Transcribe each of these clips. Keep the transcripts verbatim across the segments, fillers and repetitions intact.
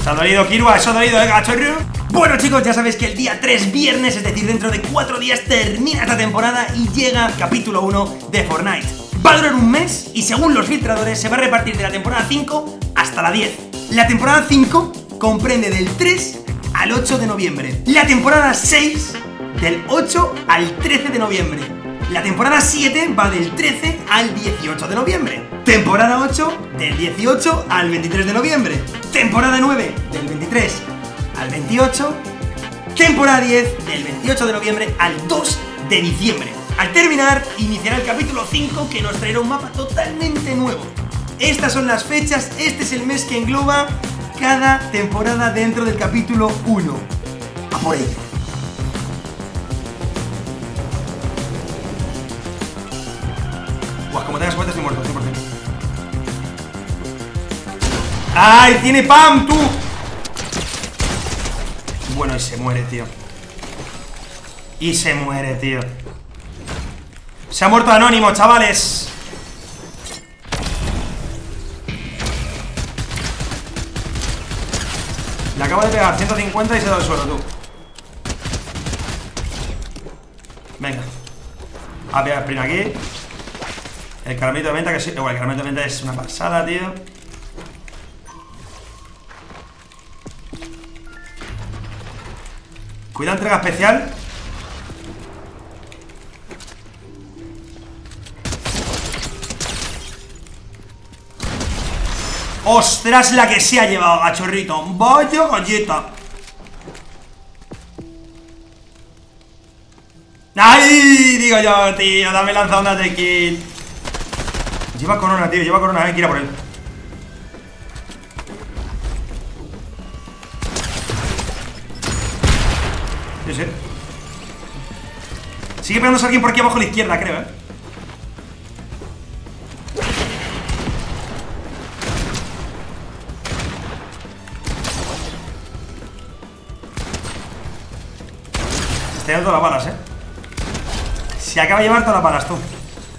¿Te ha dolido, Kirua? ¿Eso ha dolido, eh, cachorro? Bueno, chicos, ya sabéis que el día tres, viernes, es decir, dentro de cuatro días, termina esta temporada y llega capítulo uno de Fortnite. Va a durar un mes y según los filtradores se va a repartir de la temporada cinco hasta la diez. La temporada cinco comprende del tres al ocho de noviembre. La temporada seis del ocho al trece de noviembre. La temporada siete va del trece al dieciocho de noviembre. Temporada ocho del dieciocho al veintitrés de noviembre. Temporada nueve del veintitrés al veintiocho. Temporada diez del veintiocho de noviembre al dos de diciembre. Al terminar, iniciará el capítulo cinco, que nos traerá un mapa totalmente nuevo. Estas son las fechas, este es el mes que engloba cada temporada dentro del capítulo uno. A por ello. Buah, como tengas cuenta estoy muerto, cien por cien. ¡Ay, tiene Pam, tú! Bueno, y se muere, tío. Y se muere, tío. Se ha muerto Anónimo, chavales. Le acabo de pegar ciento cincuenta y se da el suelo, tú. Venga. A pegar sprint aquí. El caramelito de venta, que sí. Bueno, el caramelito de venta es una pasada, tío. Cuidado, entrega especial. ¡Ostras, la que se ha llevado, gachorrito! ¡Vaya galleta! ¡Ay! Digo yo, tío, dame lanza onda de kill. Lleva corona, tío, lleva corona, hay que ir a por él. Sí, sí. Sigue pegándose alguien por aquí abajo a la izquierda, creo, eh. Se está llevando todas las balas, eh. Se acaba de llevar todas las balas, tú.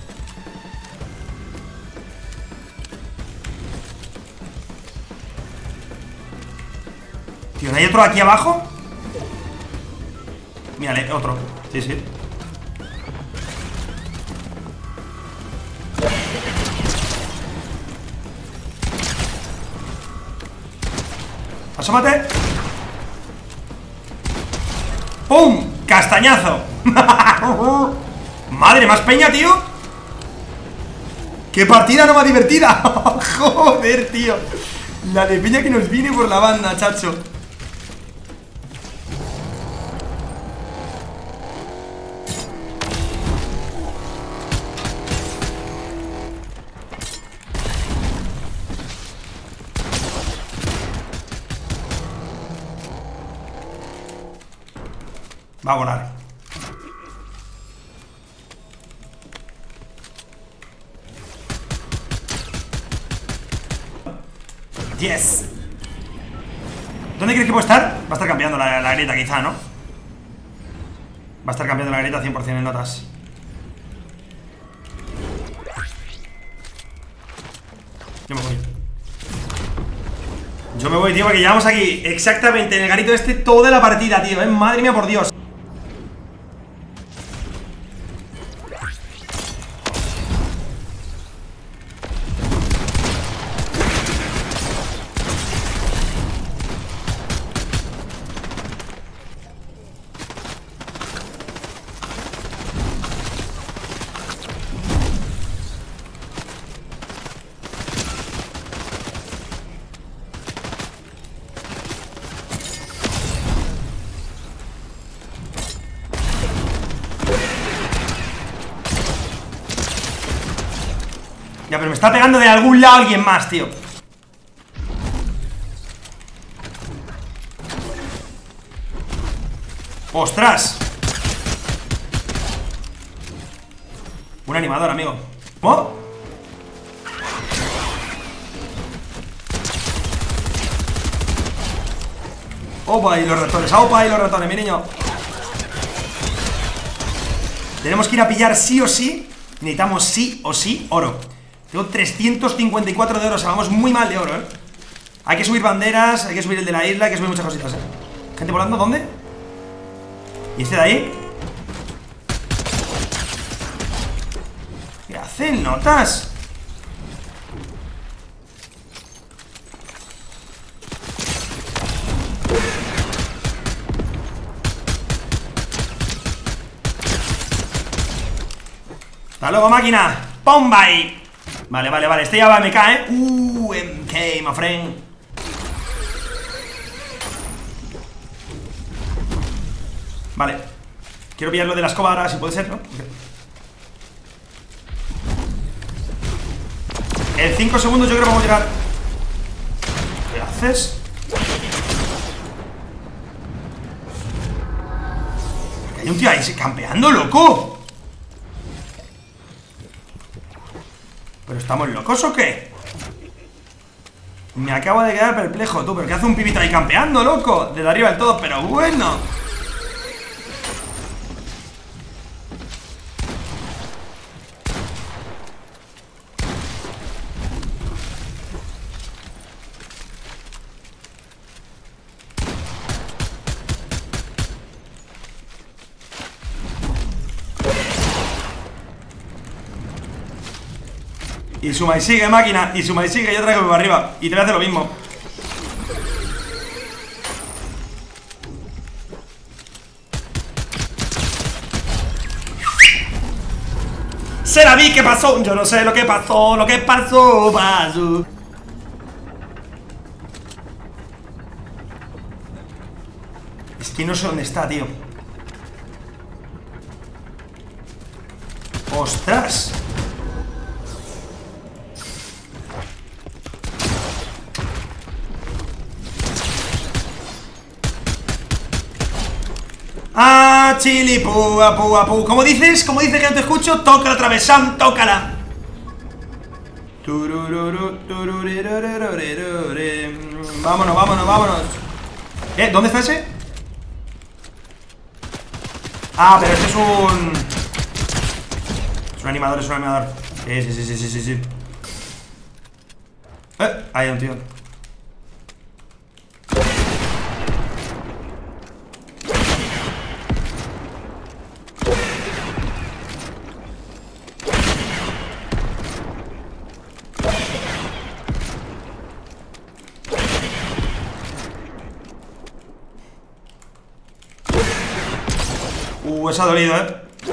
Tío, ¿no hay otro aquí abajo? Mírale, otro. Sí, sí. Asómate. ¡Pum! ¡Castañazo! ¡Madre, más peña, tío! ¡Qué partida no más divertida! ¡Joder, tío! La de peña que nos viene por la banda, chacho. Va a volar. Yes. ¿Dónde crees que puede estar? Va a estar cambiando la, la grieta quizá, ¿no? Va a estar cambiando la grieta cien por cien en notas. Yo me voy. Yo me voy, tío, porque llevamos aquí exactamente en el garito este toda la partida, tío, ¿eh? Madre mía, por Dios. Ya, pero me está pegando de algún lado alguien más, tío. ¡Ostras! Un animador, amigo. ¿Oh? ¡Opa! Y los ratones, ¡opa! Y los ratones, mi niño. Tenemos que ir a pillar sí o sí. Necesitamos sí o sí oro. Tengo trescientos cincuenta y cuatro de oro, o sea, vamos muy mal de oro, ¿eh? Hay que subir banderas, hay que subir el de la isla, hay que subir muchas cositas, ¿eh? Gente volando, ¿dónde? ¿Y este de ahí? ¿Qué hacen, notas? ¡Hasta luego, máquina! ¡Pomba ahí! Vale, vale, vale, este ya va, me cae. Uh, M K, my friend. Vale. Quiero pillar lo de la escoba ahora, si puede ser, ¿no? Okay. En cinco segundos yo creo que vamos a llegar. ¿Qué haces? Hay un tío ahí campeando, loco. ¿Pero estamos locos o qué? Me acabo de quedar perplejo, tú. ¿Pero qué hace un pibito ahí campeando, loco? Desde arriba del todo, pero bueno. Y suma y sigue, máquina. Y suma y sigue, yo traigo para arriba. Y te voy a hacer lo mismo. Se la vi, ¿qué pasó? Yo no sé lo que pasó. Lo que pasó, pasó. Es que no sé dónde está, tío. ¡Ostras! Ah, chili, púa, púa, púa. ¿Cómo dices? ¿Cómo dices que no te escucho? Tócala otra vez, Sam, tócala. Vámonos, vámonos, vámonos. ¿Eh? ¿Dónde está ese? Ah, pero este es un... Es un animador, es un animador. Sí, sí, sí, sí, sí, sí, sí. Eh, ahí hay un tío. Uh, esa ha dolido, eh.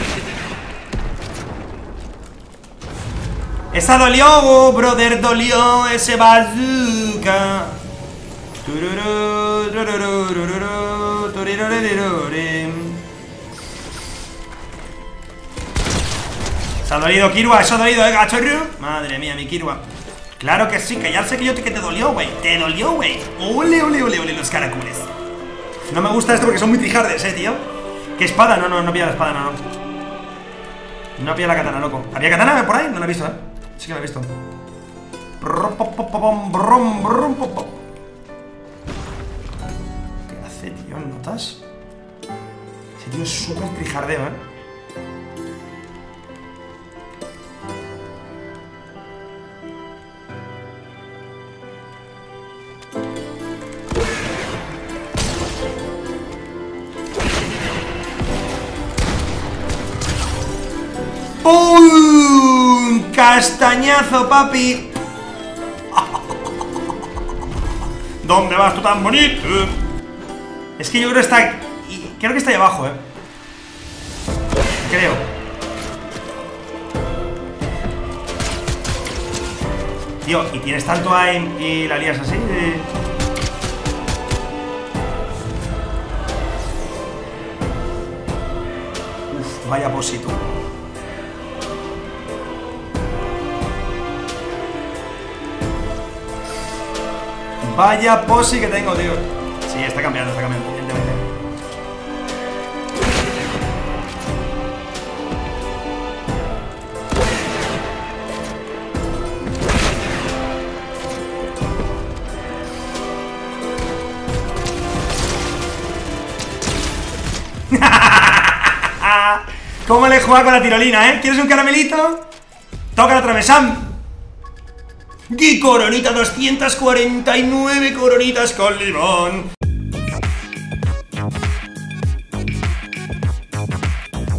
Esa dolió, oh, brother, dolió ese bazooka. Se ha dolido, Kirwa, eso ha dolido, eh, cachorro. Madre mía, mi Kirwa. Claro que sí, que ya sé que yo te, que te dolió, güey. Te dolió, güey. Ole, ole, ole, ole, los caracoles. No me gusta esto porque son muy trijardes, eh, tío. ¿Qué espada? No, no, no pilla la espada, no, no. No pilla la katana, loco. ¿Había katana por ahí? No la he visto, eh. Sí que la he visto. ¿Qué hace, tío? ¿Notas? Ese tío es súper trijardeo, eh. ¡Pum! ¡Castañazo, papi! ¿Dónde vas tú tan bonito? Es que yo creo que está... Creo que está ahí abajo, eh. Creo. Tío, y tienes tanto aim y la lías así de... Uf, vaya posito. Vaya posi que tengo, tío. Sí, está cambiando, está cambiando, evidentemente. ¿Cómo le he jugado con la tirolina, eh? ¿Quieres un caramelito? Toca la travesán. Y coronita doscientas cuarenta y nueve coronitas con limón.